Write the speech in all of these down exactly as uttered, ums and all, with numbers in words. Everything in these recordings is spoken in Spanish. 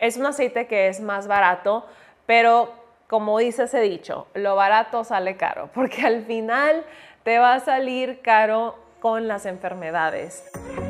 Es un aceite que es más barato, pero como dice ese dicho, lo barato sale caro, porque al final te va a salir caro con las enfermedades.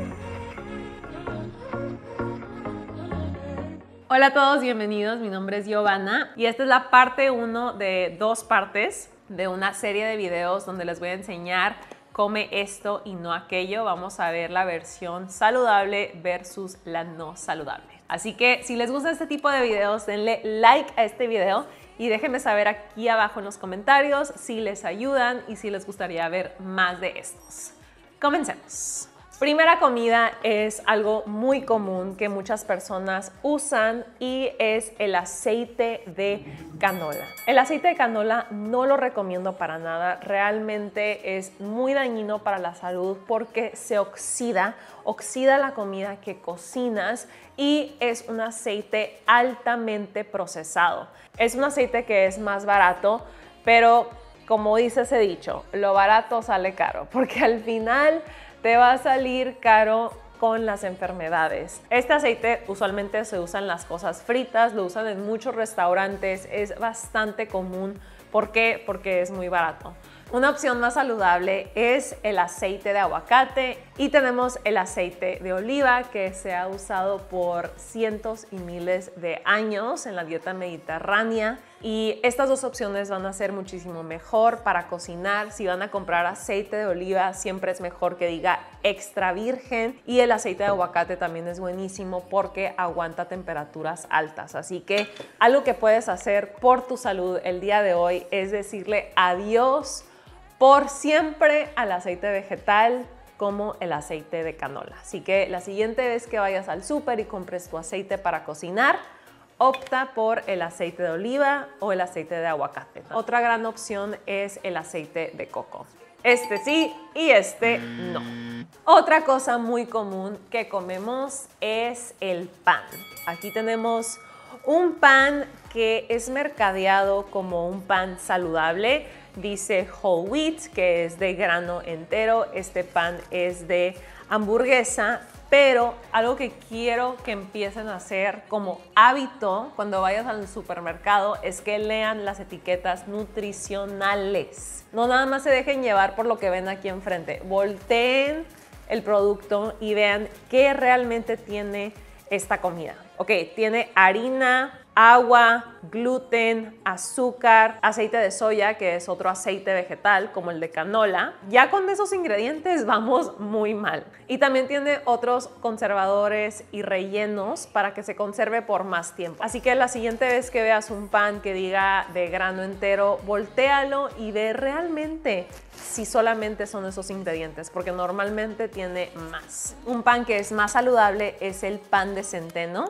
Hola a todos, bienvenidos. Mi nombre es Giovanna y esta es la parte uno de dos partes de una serie de videos donde les voy a enseñar come esto y no aquello. Vamos a ver la versión saludable versus la no saludable. Así que si les gusta este tipo de videos, denle like a este video y déjenme saber aquí abajo en los comentarios si les ayudan y si les gustaría ver más de estos. Comencemos. Primera comida es algo muy común que muchas personas usan y es el aceite de canola. El aceite de canola no lo recomiendo para nada, realmente es muy dañino para la salud porque se oxida, oxida la comida que cocinas y es un aceite altamente procesado. Es un aceite que es más barato, pero como dice ese dicho, lo barato sale caro porque al final te va a salir caro con las enfermedades. Este aceite usualmente se usa en las cosas fritas, lo usan en muchos restaurantes, es bastante común. ¿Por qué? Porque es muy barato. Una opción más saludable es el aceite de aguacate y tenemos el aceite de oliva que se ha usado por cientos y miles de años en la dieta mediterránea y estas dos opciones van a ser muchísimo mejor para cocinar. Si van a comprar aceite de oliva siempre es mejor que diga extra virgen y el aceite de aguacate también es buenísimo porque aguanta temperaturas altas. Así que algo que puedes hacer por tu salud el día de hoy es decirle adiós por siempre al aceite vegetal como el aceite de canola. Así que la siguiente vez que vayas al súper y compres tu aceite para cocinar, opta por el aceite de oliva o el aceite de aguacate. Otra gran opción es el aceite de coco. Este sí y este no. Otra cosa muy común que comemos es el pan. Aquí tenemos un pan que es mercadeado como un pan saludable. Dice whole wheat, que es de grano entero. Este pan es de hamburguesa, pero algo que quiero que empiecen a hacer como hábito cuando vayas al supermercado es que lean las etiquetas nutricionales. No nada más se dejen llevar por lo que ven aquí enfrente. Volteen el producto y vean qué realmente tiene esta comida. Ok, tiene harina, agua, gluten, azúcar, aceite de soya, que es otro aceite vegetal como el de canola. Ya con esos ingredientes vamos muy mal. Y también tiene otros conservadores y rellenos para que se conserve por más tiempo. Así que la siguiente vez que veas un pan que diga de grano entero, voltéalo y ve realmente si solamente son esos ingredientes, porque normalmente tiene más. Un pan que es más saludable es el pan de centeno.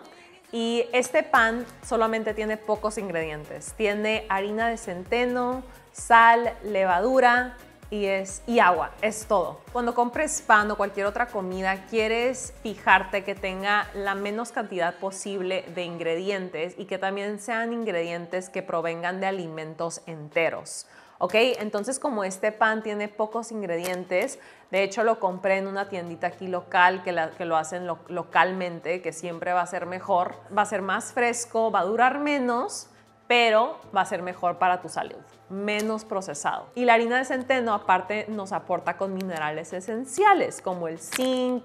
Y este pan solamente tiene pocos ingredientes. Tiene harina de centeno, sal, levadura y, es, y agua. Es todo. Cuando compres pan o cualquier otra comida, quieres fijarte que tenga la menos cantidad posible de ingredientes y que también sean ingredientes que provengan de alimentos enteros. ¿Ok? Entonces, como este pan tiene pocos ingredientes, de hecho lo compré en una tiendita aquí local que, la, que lo hacen lo, localmente, que siempre va a ser mejor, va a ser más fresco, va a durar menos, pero va a ser mejor para tu salud, menos procesado. Y la harina de centeno aparte nos aporta con minerales esenciales como el zinc,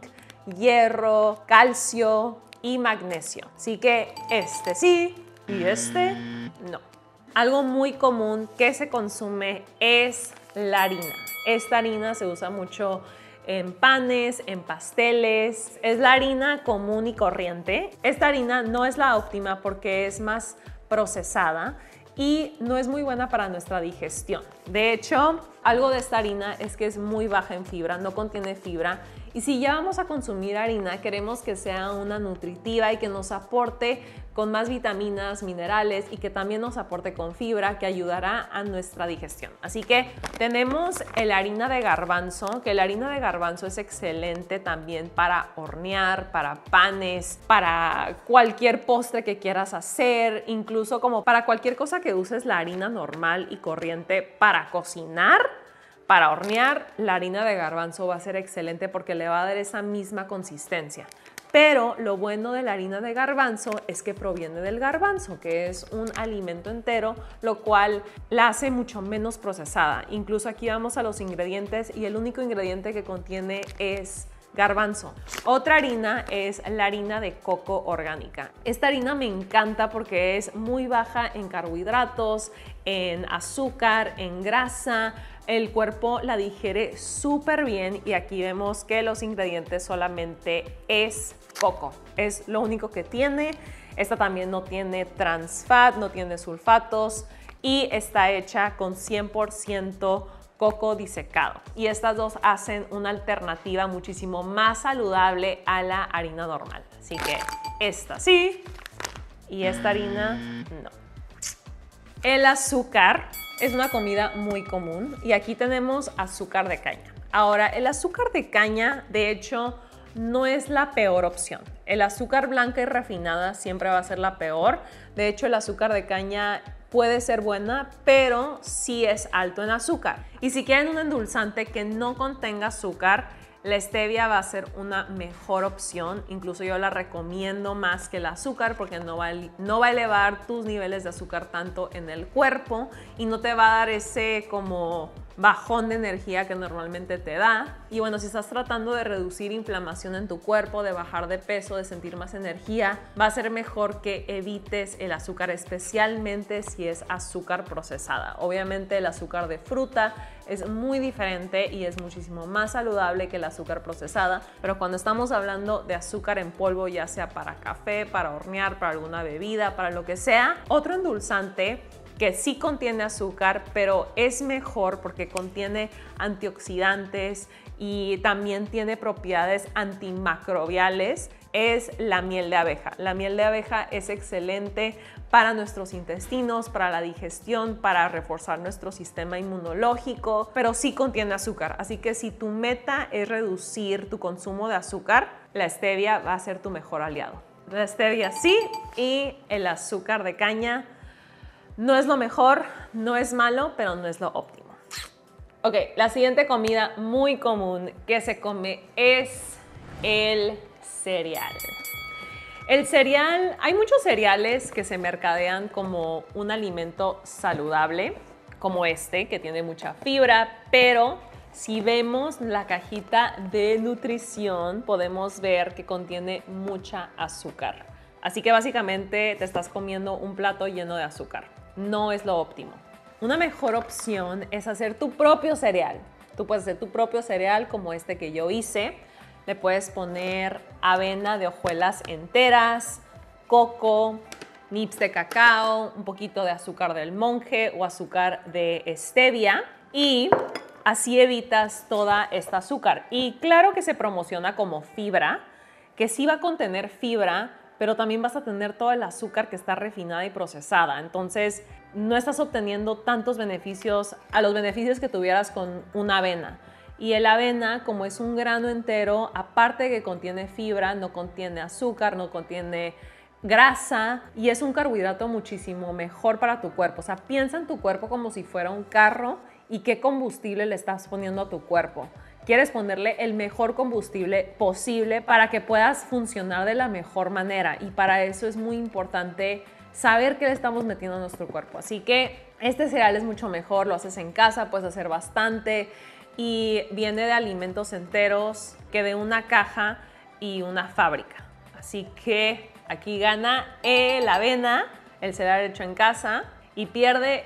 hierro, calcio y magnesio. Así que este sí y este no. Algo muy común que se consume es la harina. Esta harina se usa mucho en panes, en pasteles. Es la harina común y corriente. Esta harina no es la óptima porque es más procesada y no es muy buena para nuestra digestión. De hecho, algo de esta harina es que es muy baja en fibra, no contiene fibra. Y si ya vamos a consumir harina, queremos que sea una nutritiva y que nos aporte con más vitaminas, minerales y que también nos aporte con fibra que ayudará a nuestra digestión. Así que tenemos la harina de garbanzo, que la harina de garbanzo es excelente también para hornear, para panes, para cualquier postre que quieras hacer, incluso como para cualquier cosa que uses la harina normal y corriente para cocinar. Para hornear, la harina de garbanzo va a ser excelente porque le va a dar esa misma consistencia. Pero lo bueno de la harina de garbanzo es que proviene del garbanzo, que es un alimento entero, lo cual la hace mucho menos procesada. Incluso aquí vamos a los ingredientes y el único ingrediente que contiene es garbanzo. Otra harina es la harina de coco orgánica. Esta harina me encanta porque es muy baja en carbohidratos, en azúcar, en grasa. El cuerpo la digiere súper bien y aquí vemos que los ingredientes solamente es coco. Es lo único que tiene. Esta también no tiene trans fat, no tiene sulfatos y está hecha con cien por ciento coco disecado. Y estas dos hacen una alternativa muchísimo más saludable a la harina normal. Así que esta sí y esta harina no. El azúcar es una comida muy común y aquí tenemos azúcar de caña. Ahora, el azúcar de caña, de hecho, no es la peor opción. El azúcar blanca y refinada siempre va a ser la peor. De hecho, el azúcar de caña puede ser buena, pero sí es alto en azúcar. Y si quieren un endulzante que no contenga azúcar, la stevia va a ser una mejor opción. Incluso yo la recomiendo más que el azúcar porque no va, a, no va a elevar tus niveles de azúcar tanto en el cuerpo y no te va a dar ese como bajón de energía que normalmente te da. Y bueno, si estás tratando de reducir inflamación en tu cuerpo, de bajar de peso, de sentir más energía, va a ser mejor que evites el azúcar, especialmente si es azúcar procesada. Obviamente el azúcar de fruta es muy diferente y es muchísimo más saludable que el azúcar procesada, pero cuando estamos hablando de azúcar en polvo, ya sea para café, para hornear, para alguna bebida, para lo que sea, otro endulzante que sí contiene azúcar, pero es mejor porque contiene antioxidantes y también tiene propiedades antimicrobiales, es la miel de abeja. La miel de abeja es excelente para nuestros intestinos, para la digestión, para reforzar nuestro sistema inmunológico, pero sí contiene azúcar. Así que si tu meta es reducir tu consumo de azúcar, la stevia va a ser tu mejor aliado. La stevia sí, y el azúcar de caña no es lo mejor, no es malo, pero no es lo óptimo. Ok, la siguiente comida muy común que se come es el cereal. El cereal, hay muchos cereales que se mercadean como un alimento saludable, como este, que tiene mucha fibra, pero si vemos la cajita de nutrición, podemos ver que contiene mucha azúcar. Así que básicamente te estás comiendo un plato lleno de azúcar. No es lo óptimo. Una mejor opción es hacer tu propio cereal. Tú puedes hacer tu propio cereal como este que yo hice. Le puedes poner avena de hojuelas enteras, coco, nibs de cacao, un poquito de azúcar del monje o azúcar de stevia y así evitas toda esta azúcar. Y claro que se promociona como fibra, que sí va a contener fibra, pero también vas a tener todo el azúcar que está refinada y procesada. Entonces, no estás obteniendo tantos beneficios a los beneficios que tuvieras con una avena. Y el avena, como es un grano entero, aparte de que contiene fibra, no contiene azúcar, no contiene grasa y es un carbohidrato muchísimo mejor para tu cuerpo. O sea, piensa en tu cuerpo como si fuera un carro y qué combustible le estás poniendo a tu cuerpo. Quieres ponerle el mejor combustible posible para que puedas funcionar de la mejor manera y para eso es muy importante saber qué le estamos metiendo a nuestro cuerpo. Así que este cereal es mucho mejor, lo haces en casa, puedes hacer bastante y viene de alimentos enteros que de una caja y una fábrica. Así que aquí gana la avena, el cereal hecho en casa y pierde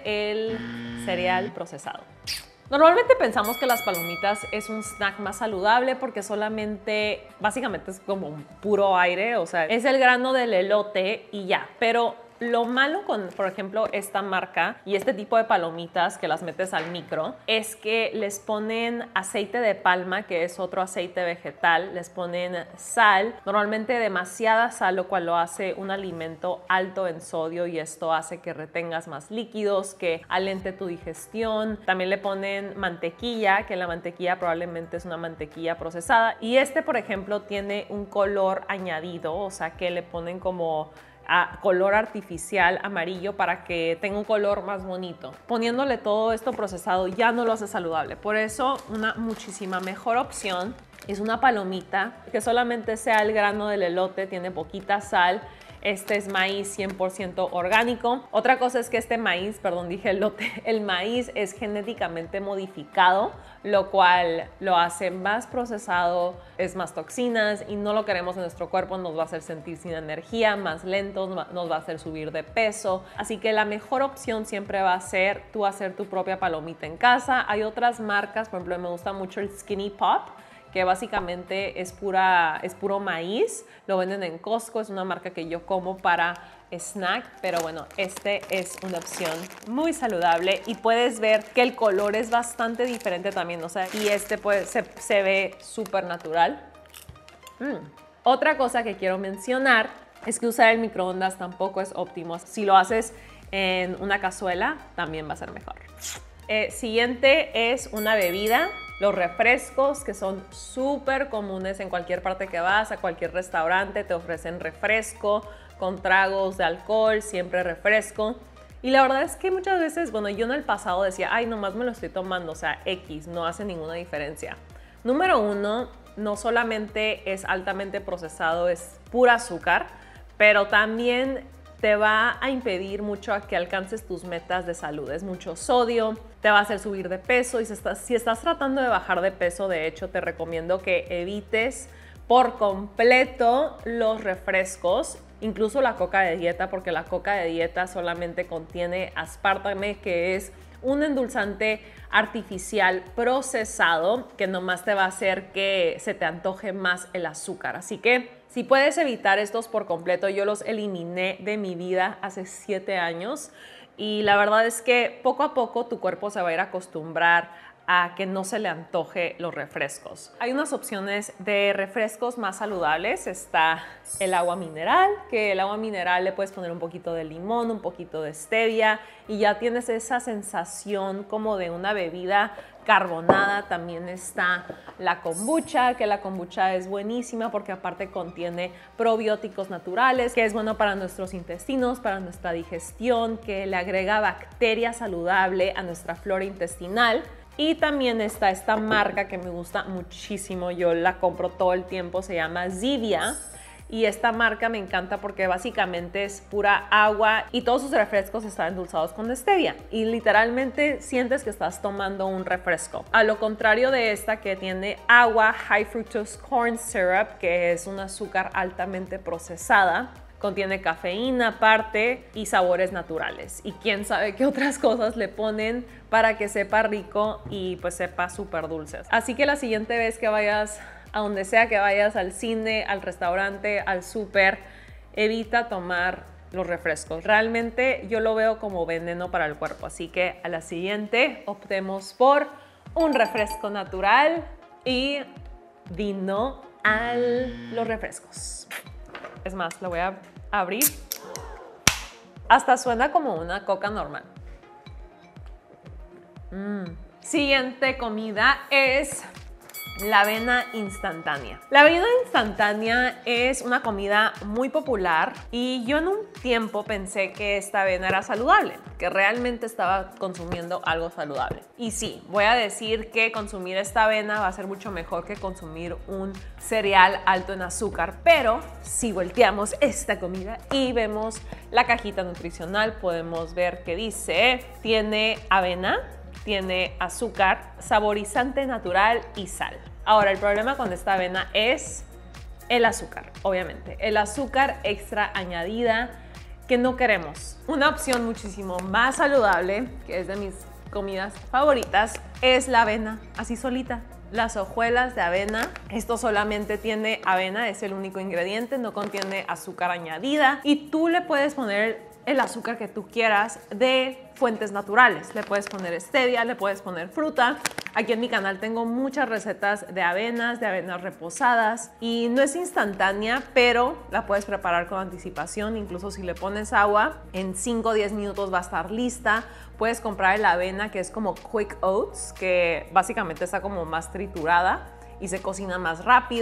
el cereal procesado. Normalmente pensamos que las palomitas es un snack más saludable porque solamente, básicamente es como un puro aire, o sea, es el grano del elote y ya, pero lo malo con, por ejemplo, esta marca y este tipo de palomitas que las metes al micro es que les ponen aceite de palma, que es otro aceite vegetal, les ponen sal, normalmente demasiada sal, lo cual lo hace un alimento alto en sodio y esto hace que retengas más líquidos, que alente tu digestión. También le ponen mantequilla, que la mantequilla probablemente es una mantequilla procesada y este, por ejemplo, tiene un color añadido, o sea que le ponen como a color artificial amarillo para que tenga un color más bonito. Poniéndole todo esto procesado ya no lo hace saludable. Por eso una muchísima mejor opción Es una palomita que solamente sea el grano del elote, tiene poquita sal. Este es maíz cien por ciento orgánico. Otra cosa es que este maíz, perdón, dije elote, el maíz es genéticamente modificado, lo cual lo hace más procesado, es más toxinas y no lo queremos en nuestro cuerpo, nos va a hacer sentir sin energía, más lentos, nos va a hacer subir de peso. Así que la mejor opción siempre va a ser tú hacer tu propia palomita en casa. Hay otras marcas, por ejemplo, me gusta mucho el Skinny Pop, que básicamente es, pura, es puro maíz, lo venden en Costco, es una marca que yo como para snack, pero bueno, este es una opción muy saludable y puedes ver que el color es bastante diferente también, o sea, y este pues se, se ve súper natural. Mm. Otra cosa que quiero mencionar es que usar el microondas tampoco es óptimo. Si lo haces en una cazuela, también va a ser mejor. Eh, siguiente es una bebida. Los refrescos, que son súper comunes en cualquier parte que vas, a cualquier restaurante te ofrecen refresco con tragos de alcohol, siempre refresco. Y la verdad es que muchas veces, bueno, yo en el pasado decía, ay, nomás me lo estoy tomando, o sea, X, no hace ninguna diferencia. Número uno, no solamente es altamente procesado, es pura azúcar, pero también te va a impedir mucho a que alcances tus metas de salud. Es mucho sodio, te va a hacer subir de peso y si estás, si estás tratando de bajar de peso, de hecho, te recomiendo que evites por completo los refrescos, incluso la coca de dieta, porque la coca de dieta solamente contiene aspartame, que es un endulzante artificial procesado que nomás te va a hacer que se te antoje más el azúcar. Así que si puedes evitar estos por completo, yo los eliminé de mi vida hace siete años y la verdad es que poco a poco tu cuerpo se va a ir a acostumbrar a que no se le antoje los refrescos. Hay unas opciones de refrescos más saludables. Está el agua mineral, que el agua mineral le puedes poner un poquito de limón, un poquito de stevia y ya tienes esa sensación como de una bebida carbonada. También está la kombucha, que la kombucha es buenísima porque aparte contiene probióticos naturales, que es bueno para nuestros intestinos, para nuestra digestión, que le agrega bacteria saludable a nuestra flora intestinal. Y también está esta marca que me gusta muchísimo, yo la compro todo el tiempo, se llama Zevia. Y esta marca me encanta porque básicamente es pura agua y todos sus refrescos están endulzados con stevia. Y literalmente sientes que estás tomando un refresco. A lo contrario de esta que tiene agua, High Fructose Corn Syrup, que es un azúcar altamente procesada. Contiene cafeína aparte y sabores naturales. Y quién sabe qué otras cosas le ponen para que sepa rico y pues sepa súper dulce. Así que la siguiente vez que vayas a donde sea que vayas, al cine, al restaurante, al súper, evita tomar los refrescos. Realmente yo lo veo como veneno para el cuerpo. Así que a la siguiente optemos por un refresco natural y di no a los refrescos. Es más, lo voy a abrir. Hasta suena como una coca normal. Mm. Siguiente comida es la avena instantánea. La avena instantánea es una comida muy popular y yo en un tiempo pensé que esta avena era saludable, que realmente estaba consumiendo algo saludable. Y sí, voy a decir que consumir esta avena va a ser mucho mejor que consumir un cereal alto en azúcar, pero si volteamos esta comida y vemos la cajita nutricional, podemos ver que dice, tiene avena, tiene azúcar, saborizante natural y sal. Ahora, el problema con esta avena es el azúcar, obviamente. El azúcar extra añadida que no queremos. Una opción muchísimo más saludable, que es de mis comidas favoritas, es la avena, así solita. Las hojuelas de avena, esto solamente tiene avena, es el único ingrediente, no contiene azúcar añadida y tú le puedes poner el azúcar que tú quieras de fuentes naturales. Le puedes poner stevia, le puedes poner fruta. Aquí en mi canal tengo muchas recetas de avenas, de avenas reposadas y no es instantánea, pero la puedes preparar con anticipación. Incluso si le pones agua, en cinco o diez minutos va a estar lista. Puedes comprar la avena que es como Quick Oats, que básicamente está como más triturada y se cocina más rápido.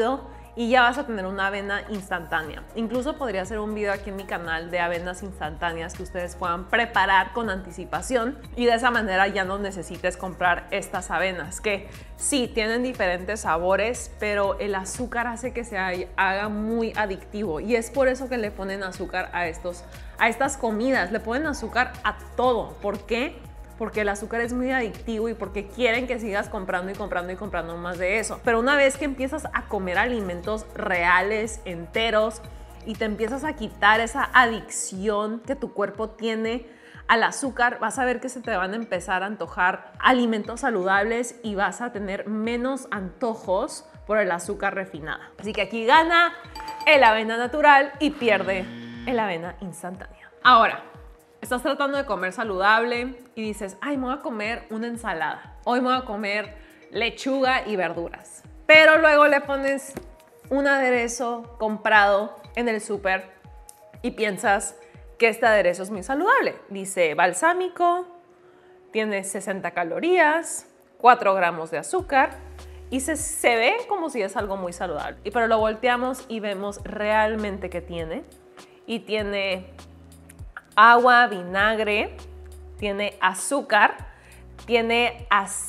y ya vas a tener una avena instantánea. Incluso podría hacer un video aquí en mi canal de avenas instantáneas que ustedes puedan preparar con anticipación y de esa manera ya no necesites comprar estas avenas, que sí tienen diferentes sabores, pero el azúcar hace que se haga muy adictivo y es por eso que le ponen azúcar a, estos, a estas comidas. Le ponen azúcar a todo. ¿Por qué? Porque el azúcar es muy adictivo y porque quieren que sigas comprando y comprando y comprando más de eso. Pero una vez que empiezas a comer alimentos reales, enteros, y te empiezas a quitar esa adicción que tu cuerpo tiene al azúcar, vas a ver que se te van a empezar a antojar alimentos saludables y vas a tener menos antojos por el azúcar refinada. Así que aquí gana el avena natural y pierde el avena instantánea. Ahora, estás tratando de comer saludable y dices, ay, me voy a comer una ensalada. Hoy me voy a comer lechuga y verduras. Pero luego le pones un aderezo comprado en el súper y piensas que este aderezo es muy saludable. Dice balsámico, tiene sesenta calorías, cuatro gramos de azúcar y se, se ve como si es algo muy saludable. Y pero lo volteamos y vemos realmente que tiene. Y tiene agua, vinagre, tiene azúcar, tiene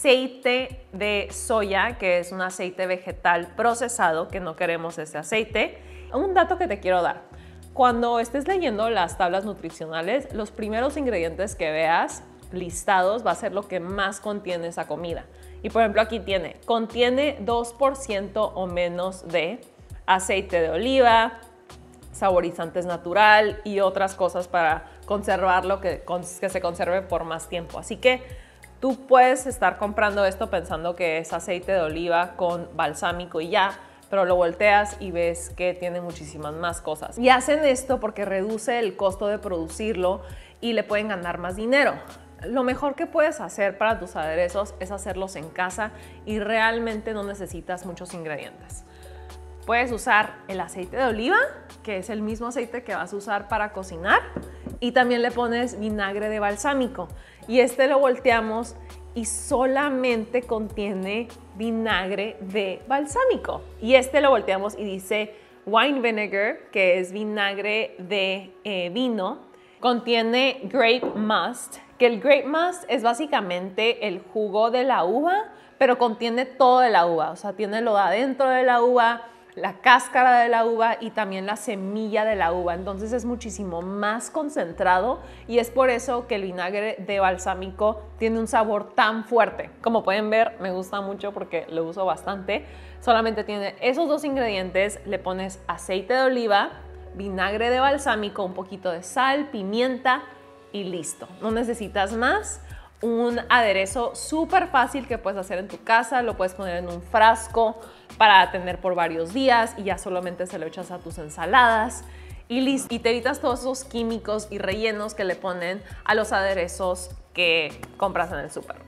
aceite de soya, que es un aceite vegetal procesado, que no queremos ese aceite. Un dato que te quiero dar: cuando estés leyendo las tablas nutricionales, los primeros ingredientes que veas listados va a ser lo que más contiene esa comida. Y por ejemplo aquí tiene, contiene dos por ciento o menos de aceite de oliva, saborizantes natural y otras cosas para conservarlo, que, que se conserve por más tiempo. Así que tú puedes estar comprando esto pensando que es aceite de oliva con balsámico y ya, pero lo volteas y ves que tiene muchísimas más cosas. Y hacen esto porque reduce el costo de producirlo y le pueden ganar más dinero. Lo mejor que puedes hacer para tus aderezos es hacerlos en casa y realmente no necesitas muchos ingredientes. Puedes usar el aceite de oliva, que es el mismo aceite que vas a usar para cocinar, y también le pones vinagre de balsámico. Y este lo volteamos y solamente contiene vinagre de balsámico. Y este lo volteamos y dice wine vinegar, que es vinagre de eh, vino. Contiene grape must, que el grape must es básicamente el jugo de la uva, pero contiene todo de la uva. O sea, tiene lo de adentro de la uva, la cáscara de la uva y también la semilla de la uva. Entonces es muchísimo más concentrado y es por eso que el vinagre de balsámico tiene un sabor tan fuerte. Como pueden ver, me gusta mucho porque lo uso bastante. Solamente tiene esos dos ingredientes, le pones aceite de oliva, vinagre de balsámico, un poquito de sal, pimienta y listo. No necesitas más. Un aderezo súper fácil que puedes hacer en tu casa, lo puedes poner en un frasco para tener por varios días y ya solamente se lo echas a tus ensaladas y listo. Y te evitas todos esos químicos y rellenos que le ponen a los aderezos que compras en el súper.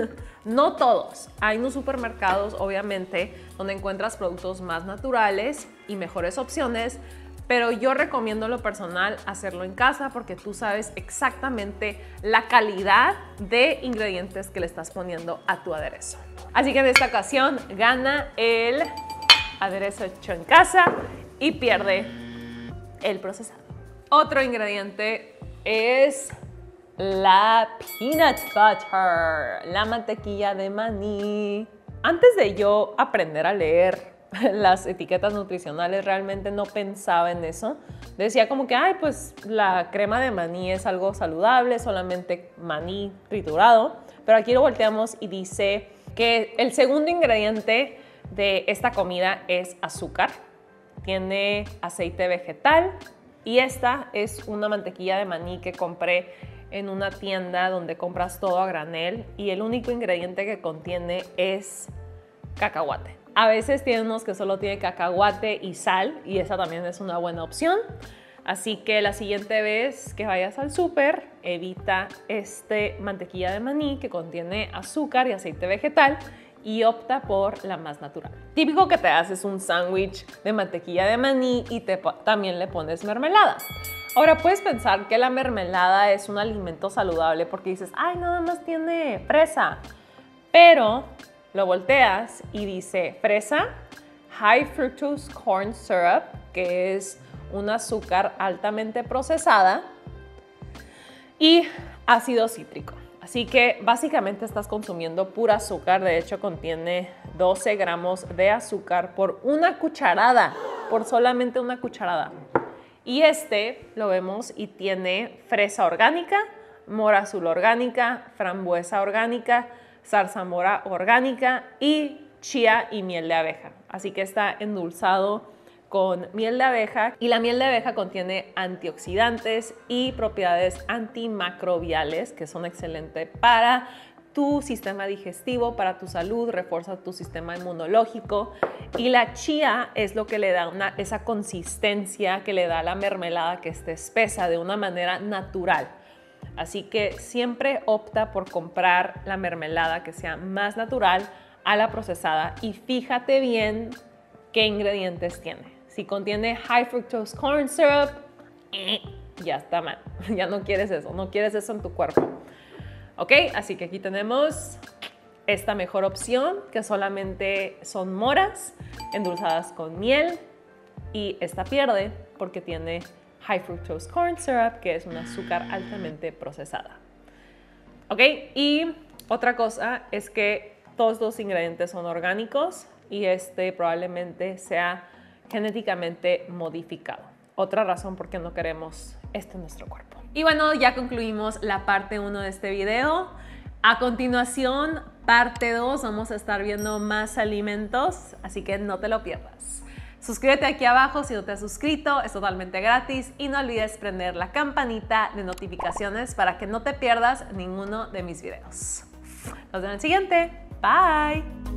No todos. Hay unos supermercados, obviamente, donde encuentras productos más naturales y mejores opciones, pero yo recomiendo lo personal hacerlo en casa porque tú sabes exactamente la calidad de ingredientes que le estás poniendo a tu aderezo. Así que en esta ocasión gana el aderezo hecho en casa y pierde el procesado. Otro ingrediente es la peanut butter, la mantequilla de maní. Antes de yo aprender a leer las etiquetas nutricionales, realmente no pensaba en eso. Decía como que, ay, pues la crema de maní es algo saludable, solamente maní triturado. Pero aquí lo volteamos y dice que el segundo ingrediente de esta comida es azúcar. Tiene aceite vegetal y esta es una mantequilla de maní que compré en una tienda donde compras todo a granel y el único ingrediente que contiene es cacahuate. A veces tienen unos que solo tiene cacahuate y sal y esa también es una buena opción. Así que la siguiente vez que vayas al súper, evita este mantequilla de maní que contiene azúcar y aceite vegetal y opta por la más natural. Típico que te haces un sándwich de mantequilla de maní y te, también le pones mermelada. Ahora puedes pensar que la mermelada es un alimento saludable porque dices, ay, nada más tiene fresa. Pero lo volteas y dice fresa, High Fructose Corn Syrup, que es un azúcar altamente procesada, y ácido cítrico. Así que básicamente estás consumiendo pura azúcar. De hecho, contiene doce gramos de azúcar por una cucharada, por solamente una cucharada. Y este lo vemos y tiene fresa orgánica, mora azul orgánica, frambuesa orgánica, zarzamora orgánica y chía y miel de abeja. Así que está endulzado con miel de abeja, y la miel de abeja contiene antioxidantes y propiedades antimicrobiales que son excelentes para tu sistema digestivo, para tu salud, refuerza tu sistema inmunológico. Y la chía es lo que le da una, esa consistencia que le da a la mermelada, que esté espesa de una manera natural. Así que siempre opta por comprar la mermelada que sea más natural a la procesada, y fíjate bien qué ingredientes tiene. Si contiene High Fructose Corn Syrup, eh, ya está mal. Ya no quieres eso, no quieres eso en tu cuerpo. ¿Ok? Así que aquí tenemos esta mejor opción, que solamente son moras endulzadas con miel, y esta pierde porque tiene High Fructose Corn Syrup, que es un azúcar altamente procesada. ¿Ok? Y otra cosa es que todos los ingredientes son orgánicos, y este probablemente sea genéticamente modificado. Otra razón por qué no queremos esto en nuestro cuerpo. Y bueno, ya concluimos la parte uno de este video. A continuación, parte dos, vamos a estar viendo más alimentos, así que no te lo pierdas. Suscríbete aquí abajo si no te has suscrito, es totalmente gratis, y no olvides prender la campanita de notificaciones para que no te pierdas ninguno de mis videos. Nos vemos en el siguiente. Bye.